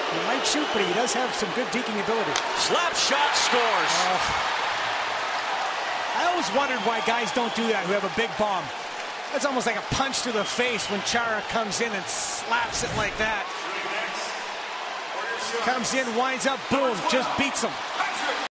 He might shoot, but he does have some good deking ability. Slap shot, scores. I always wondered why guys don't do that who have a big bomb. That's almost like a punch to the face when Chara comes in and slaps it like that. Comes in, winds up, boom, just beats him.